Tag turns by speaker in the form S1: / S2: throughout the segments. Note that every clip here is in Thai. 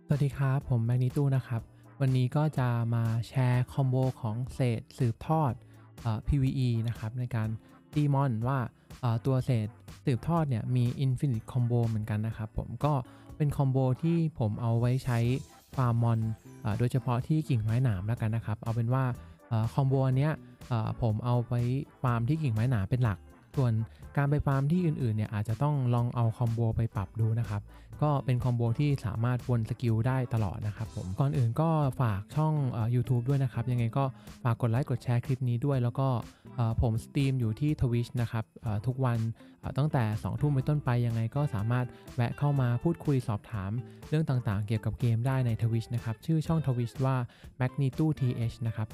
S1: สวัสดีครับผมแมกนิตูนะครับวันนี้ก็จะมาแชร์คอมโบของเศษสืบทอดPVE นะครับในการตีมอนว่าตัวเศษสืบทอดเนี่ยมี Infinite Combo เหมือนกันนะครับผมก็เป็นคอมโบที่ผมเอาไว้ใช้ฟาร์มมอนโดยเฉพาะที่กิ่งไม้หนามแล้วกันนะครับเอาเป็นว่าคอมโบอันเนี้ยผมเอาไว้ฟาร์มที่กิ่งไม้หนามเป็นหลักส่วนการไปฟาร์มที่อื่นๆเนี่ยอาจจะต้องลองเอาคอมโบไปปรับดูนะครับ ก็เป็นคอมโบที่สามารถวนสกิลได้ตลอดนะครับผมก่อนอื่นก็ฝากช่องYouTube ด้วยนะครับยังไงก็ฝากกดไลค์กดแชร์คลิปนี้ด้วยแล้วก็ผมสตรีมอยู่ที่ Twitch นะครับทุกวันตั้งแต่2ทุ่มเป็นต้นไปยังไงก็สามารถแวะเข้ามาพูดคุยสอบถามเรื่องต่างๆเกี่ยวกับเกมได้ใน Twitch นะครับชื่อช่อง Twitch ว่า Magnitude นะครับ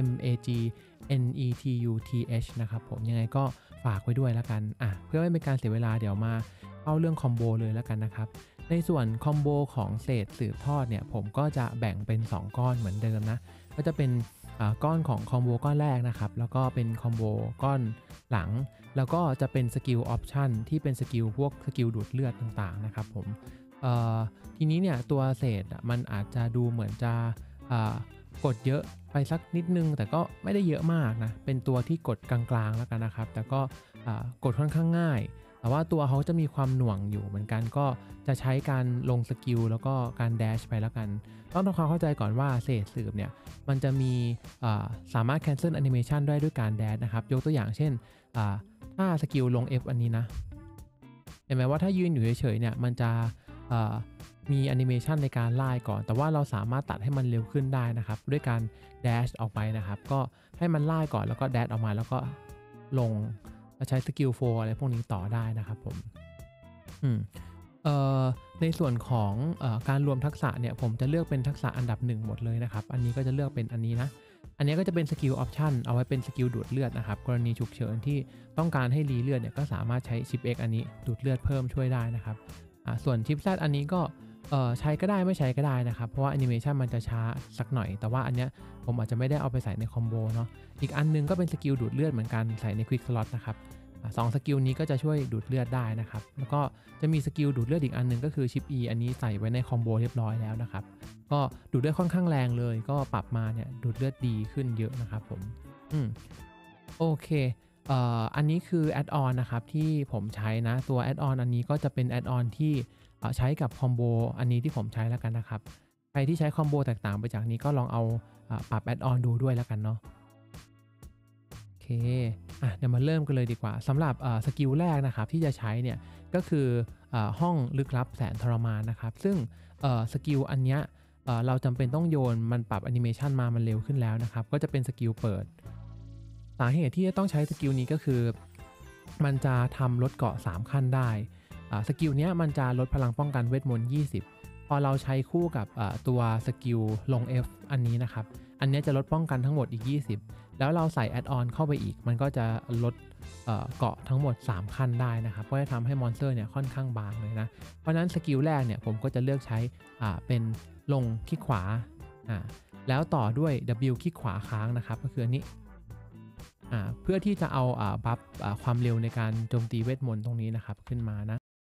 S1: MAGNETUTH นะครับผมยังไงก็ฝากไว้ด้วยแล้วกันเพื่อไม่เป็นการเสียเวลาเดี๋ยวมาเข้าเรื่องคอมโบเลยแล้วกันนะครับ ในส่วนคอมโบของเศษสืบทอดเนี่ยผมก็จะแบ่งเป็น2ก้อนเหมือนเดิมนะก็จะเป็นก้อนของคอมโบก้อนแรกนะครับแล้วก็เป็นคอมโบก้อนหลังแล้วก็จะเป็นสกิลออปชันที่เป็นสกิลพวกสกิลดูดเลือดต่างๆนะครับผมทีนี้เนี่ยตัวเศษมันอาจจะดูเหมือนจะกดเยอะไปสักนิดนึงแต่ก็ไม่ได้เยอะมากนะเป็นตัวที่กดกลางๆแล้วกันนะครับแต่ก็กดค่อนข้างง่ายแต่ว่าตัวเขาจะมีความหน่วงอยู่เหมือนกันก็จะใช้การลงสกิลแล้วก็การแดชไปแล้วกันต้องทำความเข้าใจก่อนว่าเศษสืบเนี่ยมันจะมีสามารถ cancel animation ได้ด้วยการแดชนะครับยกตัวอย่างเช่นถ้าสกิลลง F อันนี้นะเห็นไหมว่าถ้ายืนอยู่เฉยๆเนี่ยมันจะมีแอนิเมชันในการไล่ก่อนแต่ว่าเราสามารถตัดให้มันเร็วขึ้นได้นะครับด้วยการแดชออกไปนะครับก็ให้มันไล่ก่อนแล้วก็แดชออกมาแล้วก็ลงใช้สกิลโฟอะไรพวกนี้ต่อได้นะครับผมอืมในส่วนของการรวมทักษะเนี่ยผมจะเลือกเป็นทักษะอันดับ1หมดเลยนะครับอันนี้ก็จะเลือกเป็นอันนี้นะอันนี้ก็จะเป็นสกิลออปชันเอาไว้เป็นสกิลดูดเลือดนะครับกรณีฉุกเฉินที่ต้องการให้รีเลือดเนี่ยก็สามารถใช้ชิป X อันนี้ดูดเลือดเพิ่มช่วยได้นะครับส่วนชิป Z อันนี้ก็ใช้ก็ได้ไม่ใช้ก็ได้นะครับเพราะว่าแอนิเมชันมันจะช้าสักหน่อยแต่ว่าอันเนี้ยผมอาจจะไม่ได้เอาไปใส่ในคอมโบเนาะอีกอันนึงก็เป็นสกิลดูดเลือดเหมือนกันใส่ในควิกสล็อตนะครับสองสกิลนี้ก็จะช่วยดูดเลือดได้นะครับแล้วก็จะมีสกิลดูดเลือดอีกอันนึงก็คือชิป E อันนี้ใส่ไว้ในคอมโบเรียบร้อยแล้วนะครับก็ดูดเลือดค่อนข้างแรงเลยก็ปรับมาเนี่ยดูดเลือดดีขึ้นเยอะนะครับผมอืมโอเคอันนี้คือแอดออนนะครับที่ผมใช้นะตัวแอดออนอันนี้ก็จะเป็นแอดออนที่ใช้กับคอมโบอันนี้ที่ผมใช้แล้วกันนะครับใครที่ใช้คอมโบแตกต่างไปจากนี้ก็ลองเอาปรับแอดออนดูด้วยแล้วกันเนาะโอเคเดี๋ยวมาเริ่มกันเลยดีกว่าสำหรับสกิลแรกนะครับที่จะใช้เนี่ยก็คือห้องลึกลับแสนทรมานนะครับซึ่งสกิลอันเนี้ยเราจำเป็นต้องโยนมันปรับแอนิเมชันมามันเร็วขึ้นแล้วนะครับก็จะเป็นสกิลเปิดสาเหตุที่จะต้องใช้สกิลนี้ก็คือมันจะทำลดเกราะ3ขั้นได้สกิลเนี้ยมันจะลดพลังป้องกันเวทมนต์20พอเราใช้คู่กับตัวสกิลลง F อันนี้นะครับอันนี้จะลดป้องกันทั้งหมดอีก20แล้วเราใส่แอดออนเข้าไปอีกมันก็จะลดเกราะทั้งหมด3ขั้นได้นะครับก็จะทำให้มอนสเตอร์เนี่ยค่อนข้างบางเลยนะเพราะนั้นสกิลแรกเนี่ยผมก็จะเลือกใช้เป็นลงคลิกขวาแล้วต่อด้วย W คลิกขวาค้างนะครับก็คืออันนี้เพื่อที่จะเอาบัฟความเร็วในการโจมตีเวทมนต์ตรงนี้นะครับขึ้นมานะ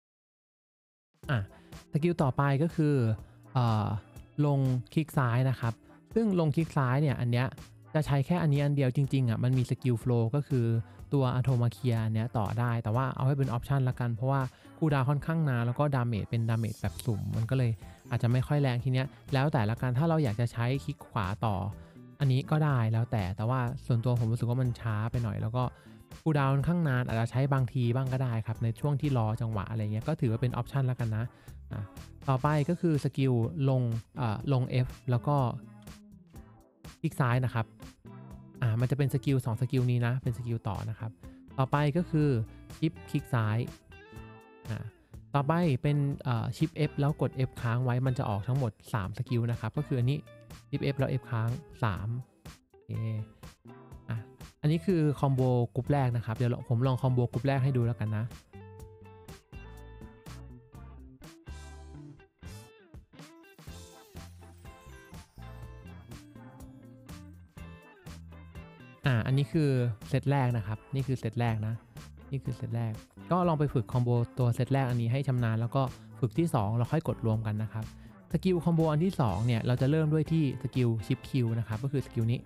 S1: สกิลต่อไปก็คืออลงคลิกซ้ายนะครับซึ่งลงคลิกซ้ายเนี่ยอันเนี้ยจะใช้แค่อันนี้อันเดียวจริงๆมันมีสกิลโฟลก็คือตัวอะโทมาเคียเนี้ยต่อได้แต่ว่าเอาให้เป็นออปชันละกันเพราะว่าคูลดาวน์ค่อนข้างนานแล้วก็ดาเมจเป็นดาเมจแบบสุ่มมันก็เลยอาจจะไม่ค่อยแรงทีเนี้ยแล้วแต่ละกันถ้าเราอยากจะใช้คลิกขวาต่ออันนี้ก็ได้แล้วแต่ว่าส่วนตัวผมรู้สึกว่ามันช้าไปหน่อยแล้วก็คูลดาวน์ค่อนข้างนานอาจจะใช้บางทีบ้างก็ได้ครับในช่วงที่รอจังหวะอะไรเงี้ยก็ถือว่าเป็นออปชันละกันนะต่อไปก็คือสกิลลง F แล้วก็คลิกซ้ายนะครับมันจะเป็นสกิล2สกิลนี้นะเป็นสกิลต่อนะครับต่อไปก็คือชิปคลิกซ้ายต่อไปเป็นชิป F แล้วกด F ค้างไว้มันจะออกทั้งหมด3สกิลนะครับก็คืออันนี้ชิป F แล้ว F ค้าง3โอเคอันนี้คือคอมโบกรุ๊ปแรกนะครับเดี๋ยวผมลองคอมโบกรุ๊ปแรกให้ดูแล้วกันนะอันนี้คือเซตแรกนะครับนี่คือเซตแรกนะนี่คือเซตแรกก็ลองไปฝึกคอมโบตัวเซตแรกอันนี้ให้ชำนาญแล้วก็ฝึกที่2เราค่อยกดรวมกันนะครับสกิลคอมโบอันที่2เนี่ยเราจะเริ่มด้วยที่สกิลชิปคิวนะครับก็คือสกิลนี้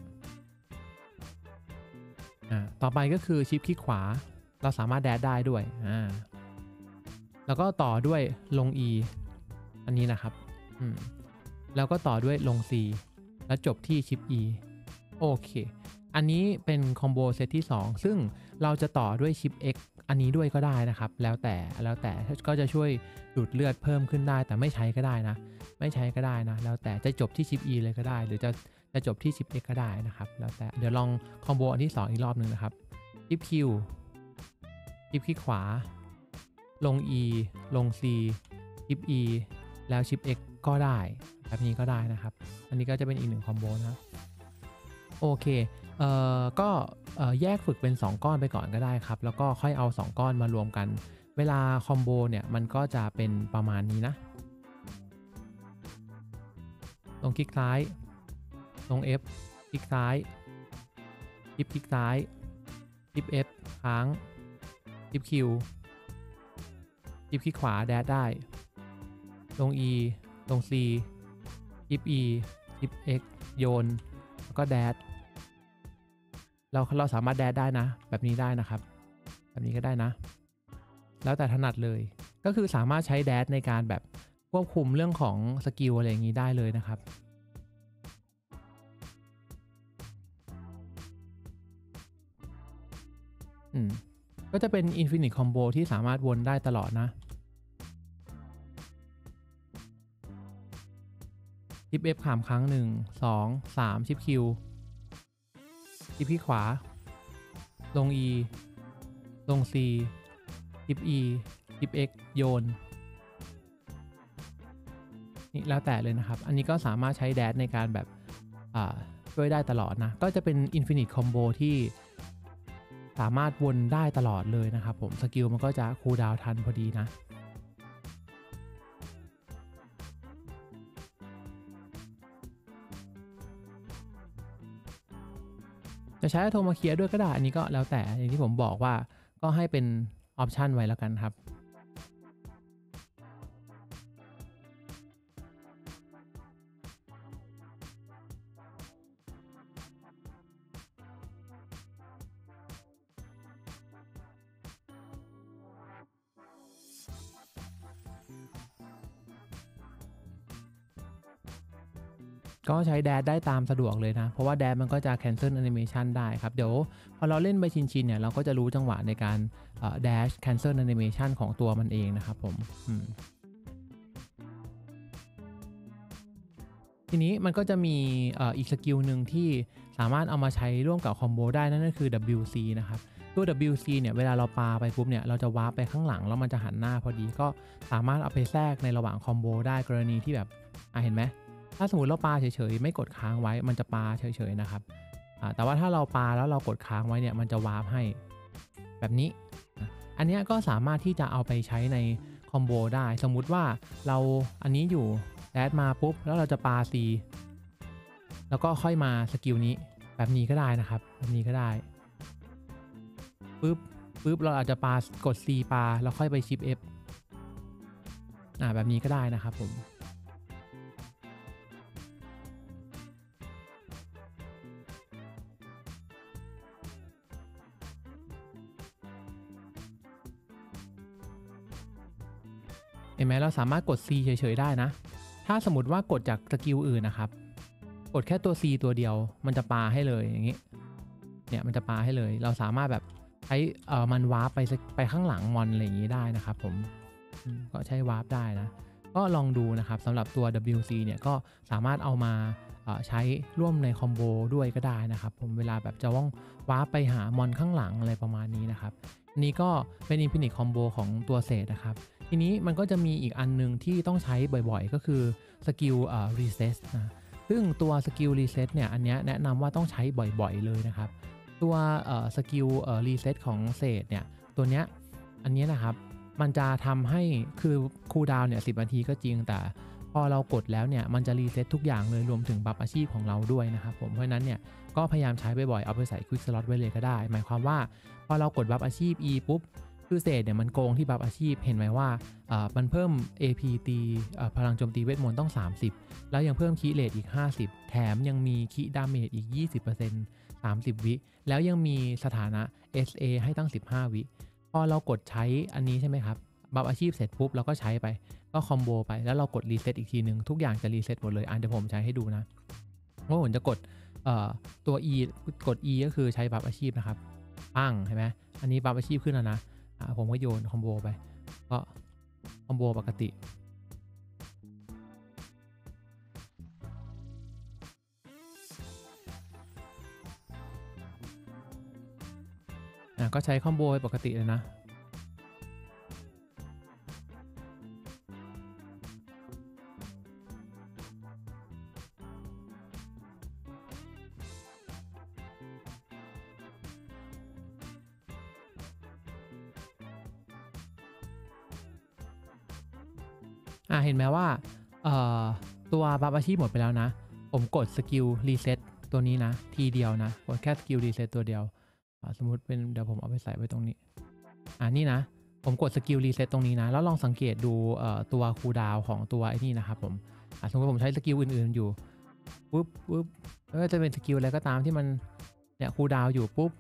S1: ต่อไปก็คือชิปคลิกขวาเราสามารถแดดได้ด้วยแล้วก็ต่อด้วยลง E อันนี้นะครับแล้วก็ต่อด้วยลง C แล้วจบที่ชิป E โอเคอันนี้เป็นคอมโบเซตที่2ซึ่งเราจะต่อด้วยชิป X อันนี้ด้วยก็ได้นะครับแล้วแต่ก็จะช่วยดูดเลือดเพิ่มขึ้นได้แต่ไม่ใช้ก็ได้นะแล้วแต่จะจบที่ชิป E เลยก็ได้หรือจะจบที่ชิป X ก็ได้นะครับแล้วแต่เดี๋ยวลองคอมโบอันที่2อีกรอบนึงนะครับชิป Q ชิปคลิกขวาลง E ลง C ชิป E แล้วชิป X ก็ได้แบบนี้ก็ได้นะครับอันนี้ก็จะเป็นอีก1คอมโบนะโอเคก็แยกฝึกเป็น2ก้อนไปก่อนก็ได้ครับแล้วก็ค่อยเอา2ก้อนมารวมกันเวลาคอมโบเนี่ยมันก็จะเป็นประมาณนี้นะลงคลิกซ้ายลง F คลิกซ้ายคลิกซ้ายคลิก F ค้างคลิก Q คลิกขวาแดดได้ลง E ลง C คลิก E คลิก X โยนแล้วก็แดดเราสามารถแดดได้นะแบบนี้ได้นะครับแบบนี้ก็ได้นะแล้วแต่ถนัดเลยก็คือสามารถใช้แดดในการแบบควบคุมเรื่องของสกิลอะไรอย่างนี้ได้เลยนะครับก็จะเป็น Infinite Combo ที่สามารถวนได้ตลอดนะชิป F ขามครั้ง1 2 3ชิป Q ชิปที่ขวาลง E ลง C ชิป E ชิป X โยนนี่แล้วแต่เลยนะครับอันนี้ก็สามารถใช้แดดในการแบบช่วยได้ตลอดนะก็จะเป็น Infinite Combo ที่สามารถวนได้ตลอดเลยนะครับผมสกิลมันก็จะคูลดาวน์ทันพอดีนะจะใช้โทมาเคียด้วยก็ได้อันนี้ก็แล้วแต่อย่างที่ผมบอกว่าก็ให้เป็นออปชันไว้แล้วกันครับก็ใช้แดดได้ตามสะดวกเลยนะเพราะว่าแดดมันก็จะ cancel animation ได้ครับเดี๋ยวพอเราเล่นไปชินเนี่ยเราก็จะรู้จังหวะในการdash cancel animation ของตัวมันเองนะครับผมทีนี้มันก็จะมีอีกสกิลหนึ่งที่สามารถเอามาใช้ร่วมกับคอมโบได้นั่นก็คือ WC นะครับตัว WC เนี่ยเวลาเราปาไปปุ๊บเนี่ยเราจะวาร์ปไปข้างหลังแล้วมันจะหันหน้าพอดีก็สามารถเอาไปแทรกในระหว่างคอมโบได้กรณีที่แบบเห็นไหมถ้าสมมติเราปาเฉยๆไม่กดค้างไว้มันจะปาเฉยๆนะครับแต่ว่าถ้าเราปาแล้วเรากดค้างไว้เนี่ยมันจะวาร์ปให้แบบนี้อันนี้ก็สามารถที่จะเอาไปใช้ในคอมโบได้สมมุติว่าเราอันนี้อยู่แอดมาปุ๊บแล้วเราจะปา C แล้วก็ค่อยมาสกิลนี้แบบนี้ก็ได้นะครับแบบนี้ก็ได้ปึ๊บเราอาจจะกด C ปาแล้วค่อยไปชิป F แบบนี้ก็ได้นะครับผมเห็นไหมเราสามารถกด C เฉยๆได้นะถ้าสมมติว่ากดจากสกิลอื่นนะครับกดแค่ตัว C ตัวเดียวมันจะปาให้เลยอย่างนี้เนี่ยมันจะปาให้เลยเราสามารถแบบใช้มันวาร์ปไปข้างหลังมอนอะไรอย่างนี้ได้นะครับผมก็ใช้วาร์ปได้นะก็ลองดูนะครับสำหรับตัว WC เนี่ยก็สามารถเอามาใช้ร่วมในคอมโบด้วยก็ได้นะครับผมเวลาแบบจะว่องวาร์ปไปหามอนข้างหลังอะไรประมาณนี้นะครับนี่ก็เป็น Infinite Combo ของตัวเศษนะครับทีนี้มันก็จะมีอีกอันนึงที่ต้องใช้บ่อยๆก็คือสกิลreset นะซึ่งตัวสกิล reset เนี่ยอันนี้แนะนำว่าต้องใช้บ่อยๆเลยนะครับตัวสกิลreset ของเศษเนี่ยตัวเนี้ยอันนี้นะครับมันจะทำให้คือคูลดาวน์เนี่ย10 นาทีก็จริงแต่พอเรากดแล้วเนี่ยมันจะรีเซ็ตทุกอย่างเลยรวมถึงบัฟอาชีพของเราด้วยนะครับผมเพราะฉะนั้นเนี่ยก็พยายามใช้บ่อยๆเอาไปใส่ควิกสล็อตไว้เลยก็ได้หมายความว่าพอเรากดบัฟอาชีพ E ปุ๊บคือเศษเนี่ยมันโกงที่บัฟอาชีพเห็นไหมว่ามันเพิ่ม AP ตีพลังโจมตีเวทมนต์ต้อง30แล้วยังเพิ่มคีเรทอีก50แถมยังมีคีดาเมจอีก 20% 30 วิแล้วยังมีสถานะ SA ให้ตั้ง15 วิพอเรากดใช้อันนี้ใช่ไหมครับบัฟอาชีพเสร็จปุ๊บเราก็ใช้ไปก็คอมโบไปแล้วเรากดรีเซ็ตอีกทีหนึ่งทุกอย่างจะรีเซ็ตหมดเลยเดี๋ยวผมใช้ให้ดูนะว่าผมจะกดตัว E กด E ก็คือใช้บัฟอาชีพนะครับปั้งเห็นไหมอันนี้บัฟอาชีพขึ้นแล้วนะผมก็โยนคอมโบไปก็คอมโบปกติก็ใช้คอมโบปกติเลยนะเห็นไหมว่าตัวบัฟอาชีพหมดไปแล้วนะผมกดสกิลรีเซ็ตตัวนี้นะทีเดียวนะกดแค่สกิลรีเซ็ตตัวเดียวสมมุติเป็นเดี๋ยวผมเอาไปใส่ไว้ตรงนี้นี่นะผมกดสกิลรีเซ็ตตรงนี้นะแล้วลองสังเกตดูตัวคูลดาวน์ของตัวไอ้นี่นะครับผมสมมติผมใช้สกิลอื่นๆอยู่ปุ๊บแล้วก็จะเป็นสกิลอะไรก็ตามที่มันเนี่ยคูลดาวน์อยู่ปุ๊บ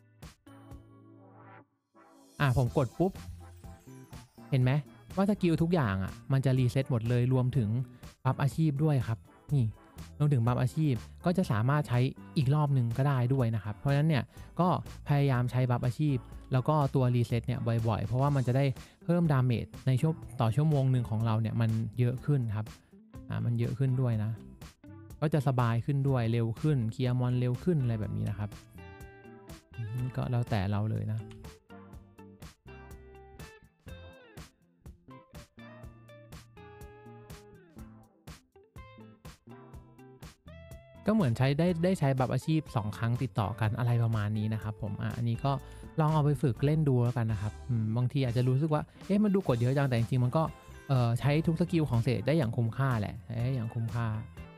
S1: ผมกดปุ๊บเห็นไหมว่าสกิลทุกอย่างมันจะรีเซ็ตหมดเลยรวมถึงบัฟอาชีพด้วยครับนี่รวมถึงบัฟอาชีพก็จะสามารถใช้อีกรอบหนึ่งก็ได้ด้วยนะครับเพราะฉะนั้นเนี่ยก็พยายามใช้บัฟอาชีพแล้วก็ตัวรีเซ็ตเนี่ยบ่อยๆเพราะว่ามันจะได้เพิ่มดาเมจในต่อชั่วโมงหนึ่งของเราเนี่ยมันเยอะขึ้นครับมันเยอะขึ้นด้วยนะก็จะสบายขึ้นด้วยเร็วขึ้นเคลียร์มอนเร็วขึ้นอะไรแบบนี้นะครับก็แล้วแต่เราเลยนะก็เหมือนได้ใช้บัฟอาชีพ2ครั้งติดต่อกันอะไรประมาณนี้นะครับผมอันนี้ก็ลองเอาไปฝึกเล่นดูแล้วกันนะครับบางทีอาจจะรู้สึกว่ามันดูกดเยอะจังแต่จริงๆมันก็ใช้ทุกสกิลของเศษได้อย่างคุ้มค่าแหละได้อย่างคุ้มค่า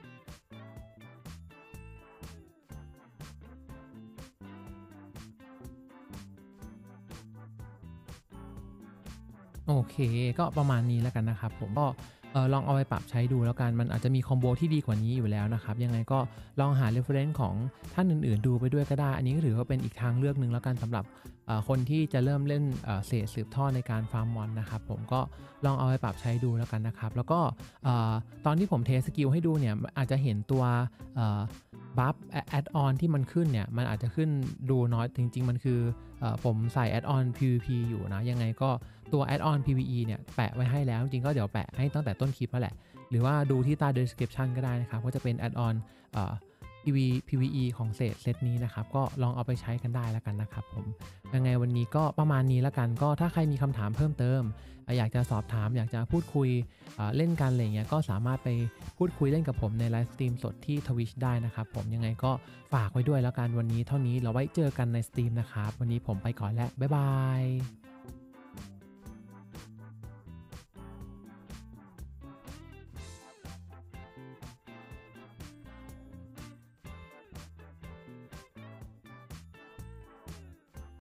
S1: โอเคก็ประมาณนี้แล้วกันนะครับผมก็ลองเอาไปปรับใช้ดูแล้วกันมันอาจจะมีคอมโบที่ดีกว่านี้อยู่แล้วนะครับยังไงก็ลองหา reference ของท่านอื่นๆดูไปด้วยก็ได้อันนี้ก็ถือว่าเป็นอีกทางเลือกหนึ่งแล้วกันสำหรับคนที่จะเริ่มเล่นเศษสืบทอดในการฟาร์มมอนนะครับผมก็ลองเอาไปปรับใช้ดูแล้วกันนะครับแล้วก็ตอนที่ผมเทสกิลให้ดูเนี่ยอาจจะเห็นตัวบัฟแอดออนที่มันขึ้นเนี่ยมันอาจจะขึ้นดูน้อยจริงๆมันคือผมใส่แอดออน PVP อยู่นะยังไงก็ตัว Add-on PVE เนี่ยแปะไว้ให้แล้วจริงๆก็เดี๋ยวแปะให้ตั้งแต่ต้นคลิปแล้วแหละหรือว่าดูที่ใต้ description ก็ได้นะครับก็จะเป็น Add-on PVE ของเซตนี้นะครับก็ลองเอาไปใช้กันได้แล้วกันนะครับผมยังไงวันนี้ก็ประมาณนี้แล้วกันก็ถ้าใครมีคำถามเพิ่มเติมอยากจะสอบถามอยากจะพูดคุยเล่นกันอะไรเงี้ยก็สามารถไปพูดคุยเล่นกับผมในไลฟ์สตรีมสดที่ Twitch ได้นะครับผมยังไงก็ฝากไว้ด้วยแล้วกันวันนี้เท่านี้เราไว้เจอกันในสตรีมนะครับวันนี้ผมไปก่อนแล้วบ๊ายบาย